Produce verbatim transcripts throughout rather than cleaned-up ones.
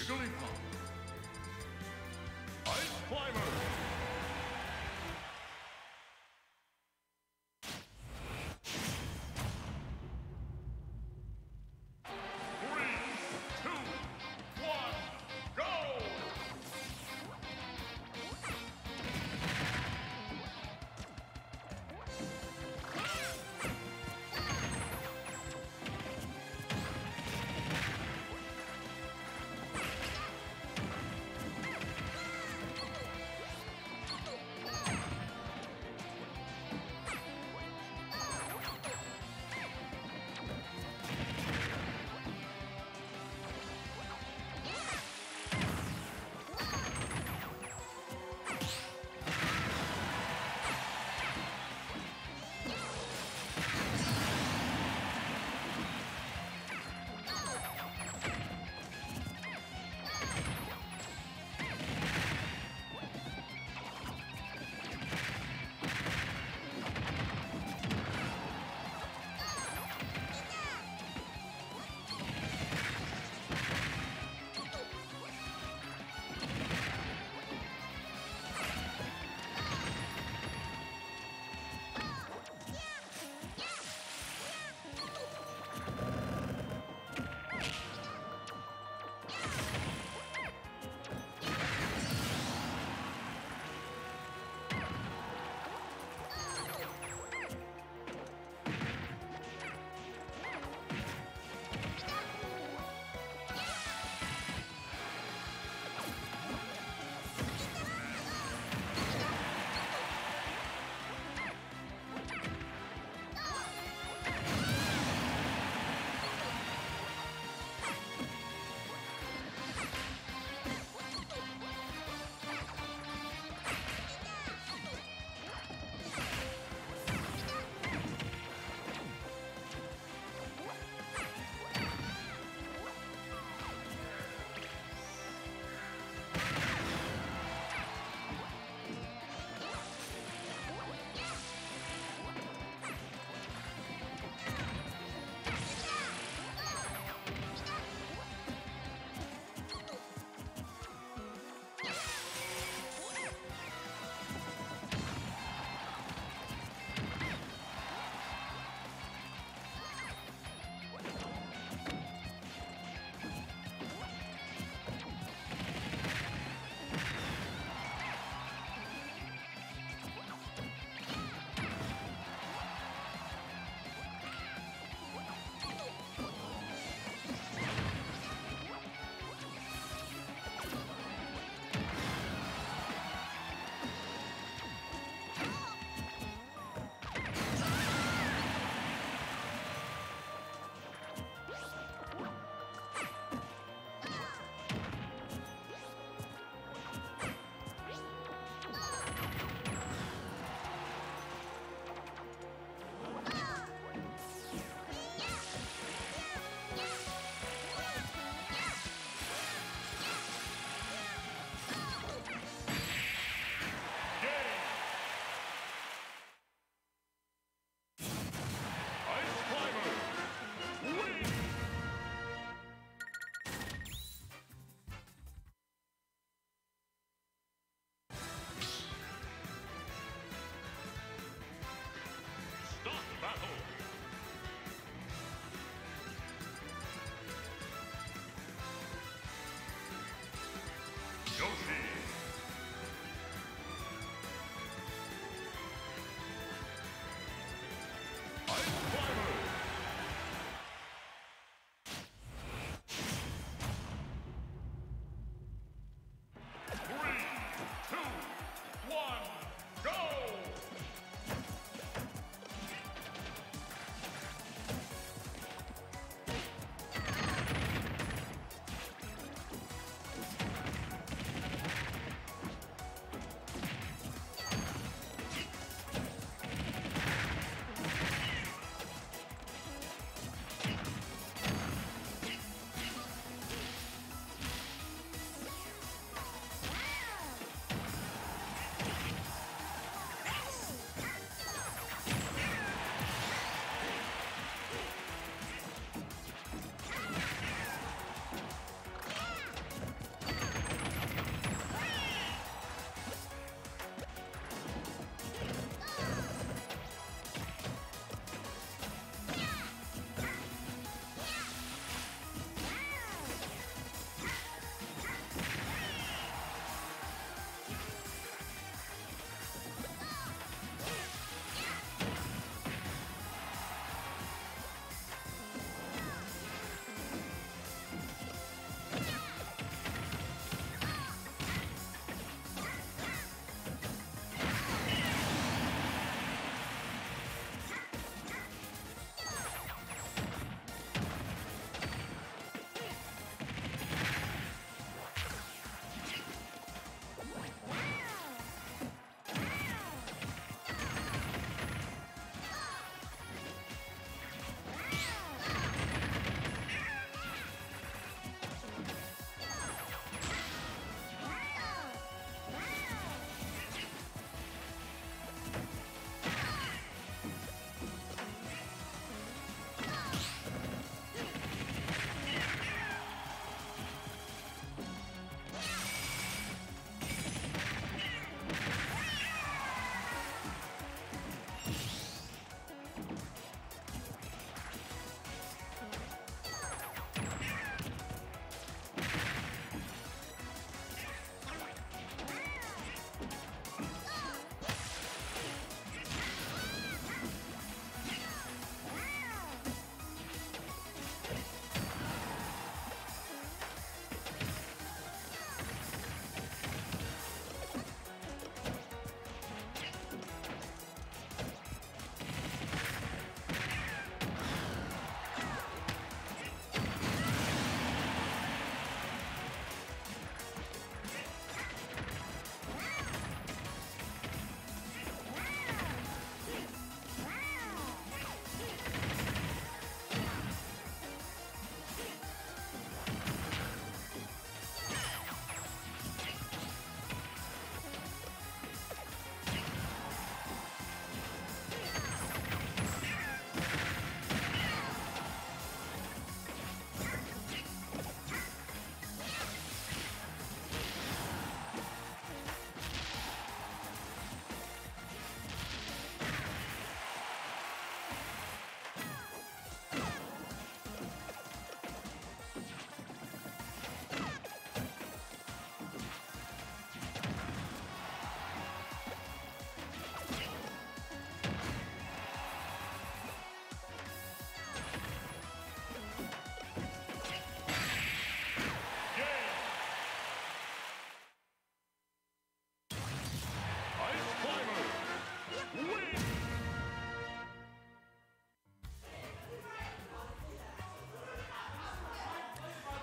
Jigglypuff. Ice Climber.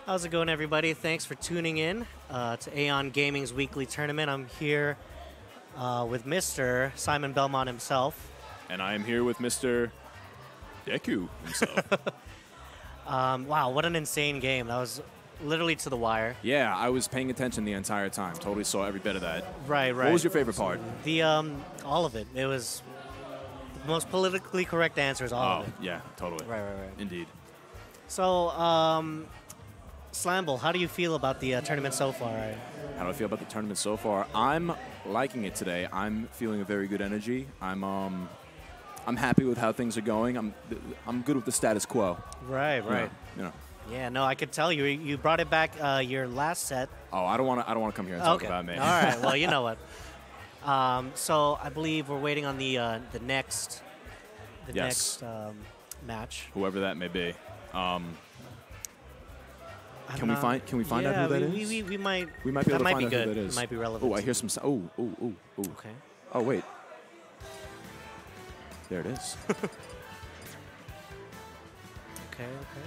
How's it going, everybody? Thanks for tuning in uh, to A O N Gaming's weekly tournament. I'm here uh, with Mister Simon Belmont himself. And I am here with Mister Deku himself. um, wow, what an insane game. That was literally to the wire. Yeah, I was paying attention the entire time. Totally saw every bit of that. Right, right. What was your favorite part? The um, all of it. It was the most politically correct answers, all oh, of it. yeah, totally. Right, right, right. Indeed. So, um, Slamble, how do you feel about the uh, tournament so far? How do I feel about the tournament so far? I'm liking it today. I'm feeling a very good energy. I'm um, I'm happy with how things are going. I'm I'm good with the status quo. Right, right. You know. You know. Yeah, no, I could tell you. You brought it back uh, your last set. Oh, I don't want to. I don't want to come here and talk okay. about me. All right. Well, you know what. Um, so I believe we're waiting on the uh, the next the yes. next um, match. Whoever that may be. Um, I can we know. find? Can we find yeah, out who that we, is? We, we, we might. We might be able that to might find be out good. who that is. It might be relevant. Oh, I hear some. So oh, oh, oh, oh. Okay. Oh, wait. There it is. okay. Okay.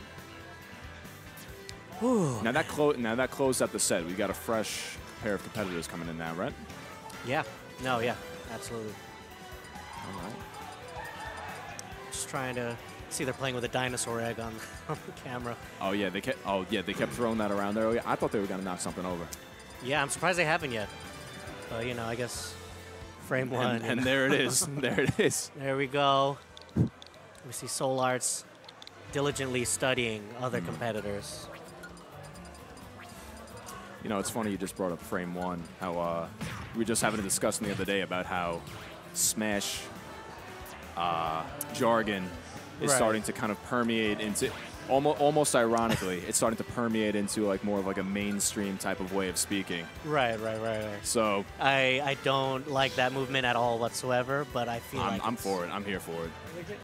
Whew. Now that clo now that closed out the set. We got a fresh pair of competitors coming in now, right? Yeah. No. Yeah. Absolutely. All right. Just trying to see they're playing with a dinosaur egg on, on the camera. Oh yeah, they kept. Oh yeah, they kept throwing that around there. Oh, yeah. I thought they were gonna knock something over. Yeah, I'm surprised they haven't yet. But you know, I guess frame one. And, and there it is. There it is. There we go. We see Soul Arts diligently studying other mm. competitors. You know, it's funny you just brought up frame one. How uh, we were just having a discussion the other day about how Smash uh, jargon is right. starting to kind of permeate into, almost, almost ironically, it's starting to permeate into like more of like a mainstream type of way of speaking. Right, right, right, right. So I I don't like that movement at all whatsoever, but I feel I'm, like I'm for it. I'm here for it.